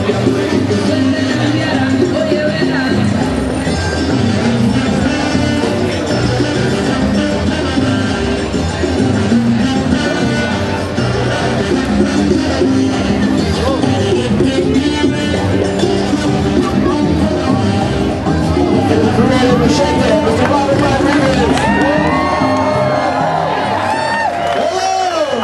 Trejo and Michelle Rodriguez. Hello!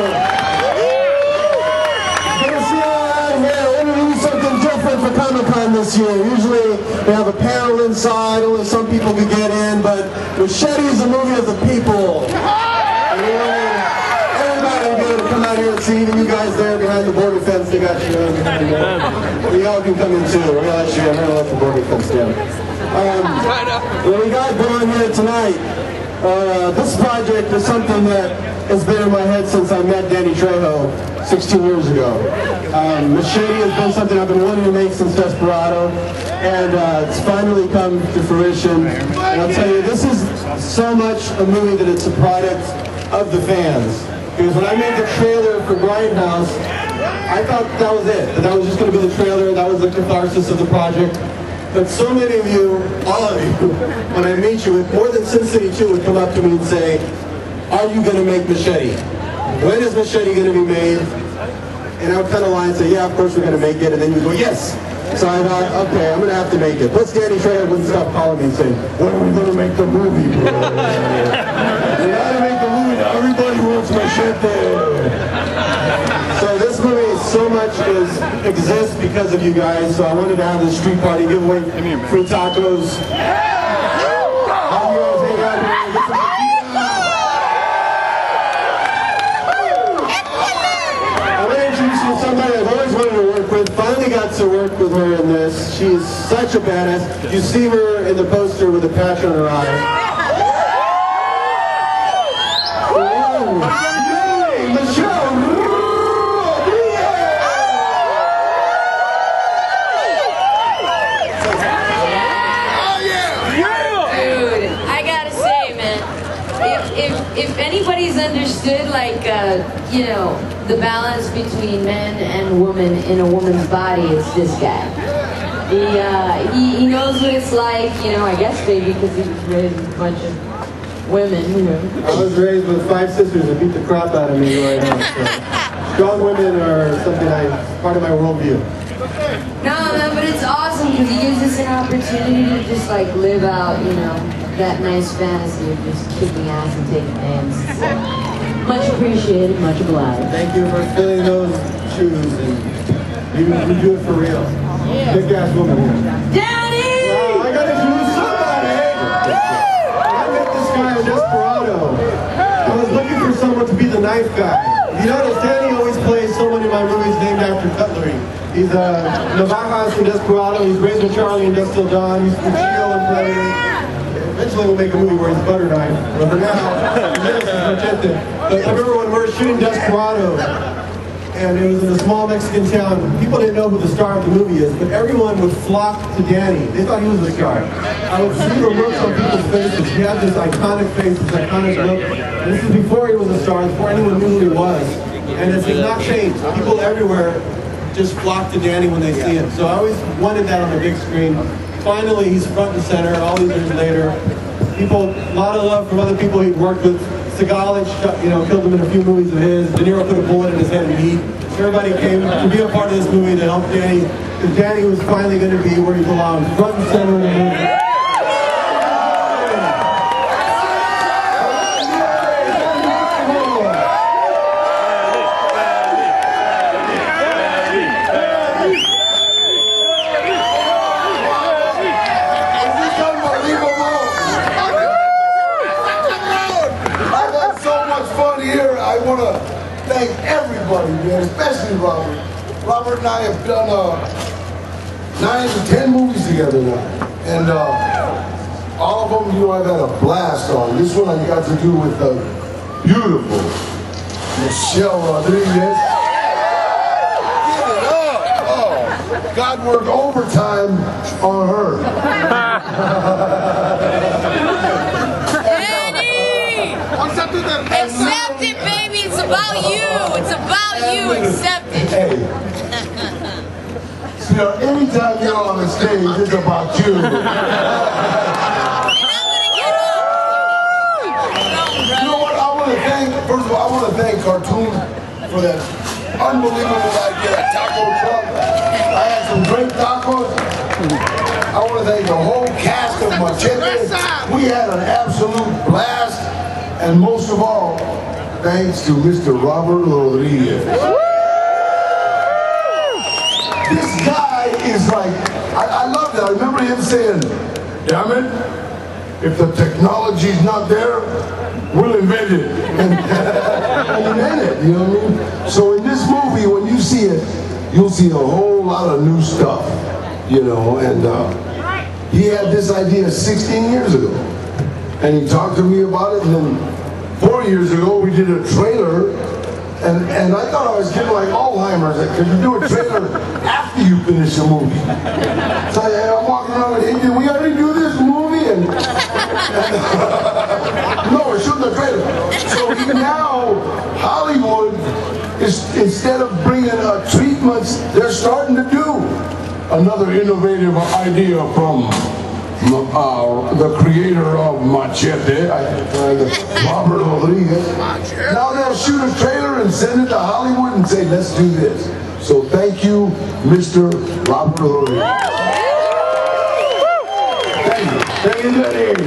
Good to see you all out here. We're going to do something different for Comic-Con this year. Usually we have a panel inside, only some people can get in, but Machete is a movie of the people. And we wanted everybody to be able to come out here and see, even you guys there behind the border fence, they got you behind there. We all can come in too. We're going to let the border fence down. What we got going here tonight, this project is something that has been in my head since I met Danny Trejo 16 years ago. Machete has been something I've been wanting to make since Desperado, and it's finally come to fruition. And I'll tell you, this is so much a movie that it's a product of the fans. Because when I made the trailer for Grindhouse, I thought that was it. That was just going to be the trailer, that was the catharsis of the project. But so many of you, all of you, when I meet you, more than Sin City 2 would come up to me and say, are you going to make Machete? When is Machete going to be made? And I would kind of lie and say, yeah, of course we're going to make it. And then you go, yes. So I thought, okay, I'm going to have to make it. Plus Danny Trejo wouldn't stop calling me and saying, when are we going to make the movie, bro? We got to make the movie. Everybody wants Machete. So this movie so much exists because of you guys. So I wanted to have this street party, give away free tacos. How you guys hang out here? I'm going to introduce you to somebody I've always wanted to work with. Finally got to work with her in this. She's such a badass. You see her in the poster with a patch on her eye. Michelle Rodriguez! Dude, I gotta say, man, if anybody's understood, like, you know, the balance between men and women in a woman's body, it's this guy. He knows what it's like, you know, I guess maybe because he was raised with a bunch of women, you know. I was raised with 5 sisters that beat the crap out of me right now. So. Strong women are something part of my worldview. No, but it's awesome because he gives us an opportunity to just like live out, you know, that nice fantasy of just kicking ass and taking names. So, much appreciated, much obliged. Thank you for filling those shoes, and you do it for real. Yeah. Big ass woman here. Daddy! Wow, I gotta introduce somebody! I met this guy in Desperado. I was looking for someone to be the knife guy. You notice Danny always plays someone in my movies named after cutlery. He's Navajas in Desperado, he's raised with Charlie in Dusk Till Dawn, he's Cuchillo in Predator. Eventually we'll make a movie where he's butter knife, but for now, this is Machete. But I remember when we were shooting Desperado, and it was in a small Mexican town. People didn't know who the star of the movie is, but everyone would flock to Danny. They thought he was the star. I would see the looks on people's faces. He had this iconic face, this iconic look. And this is before he was a star, before anyone knew who he was. And it did not change. People everywhere just flock to Danny when they see him. So I always wanted that on the big screen. Finally, he's front and center all these years later. People, a lot of love from other people he'd worked with. Seagal, you know, killed him in a few movies of his. De Niro put a bullet in his head and he. Everybody came to be a part of this movie to help Danny, because Danny was finally going to be where he belongs, front and center in the movie. Thank everybody, man, especially Robert. Robert and I have done 9 to 10 movies together now. And all of them, you know, I've had a blast on. This one I got to do with beautiful Michelle Rodriguez. Give it up! Oh, God worked overtime on her. Accept it, baby. It's about you. It's about you. Accept it. Hey. Sweetheart, anytime you're on the stage, it's about you. You know what? First of all, I want to thank Cartoon for that unbelievable idea, that taco truck. I had some great tacos. I want to thank the whole cast of Machete. We had an absolute blast. And most of all, thanks to Mr. Robert Rodriguez. This guy is like, I love that. I remember him saying, damn it, if the technology's not there, we'll invent it. And invent it, you know what I mean? So in this movie, when you see it, you'll see a whole lot of new stuff, you know, and he had this idea 16 years ago. And he talked to me about it, and then 4 years ago, we did a trailer. And I thought I was getting like Alzheimer's, because you do a trailer after you finish a movie. So I'm walking around and hey, did we already do this movie? And no, we're shooting the trailer. So now Hollywood is, instead of bringing treatments, they're starting to do another innovative idea from the creator of Machete, Robert Rodriguez. Now they'll shoot a trailer and send it to Hollywood and say, let's do this. So thank you, Mr. Robert Rodriguez. Thank you, Daddy.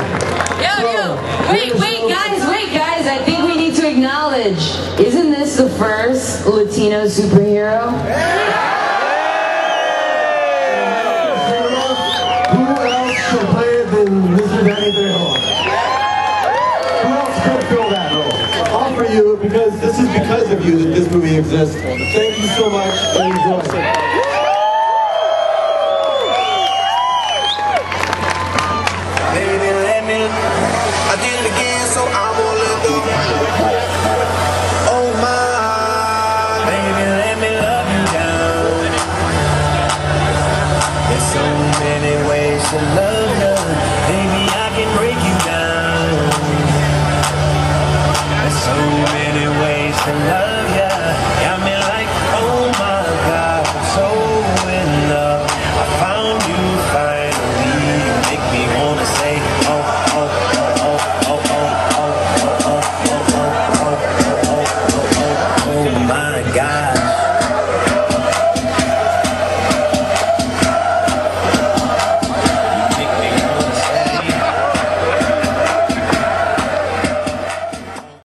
Wait, guys, I think we need to acknowledge, isn't this the first Latino superhero? Because this is because of you that this movie exists. Thank you so much and enjoy. Baby, let me, I did it again, so I won't let go. Oh my, baby, let me love you down. There's so many ways to love you.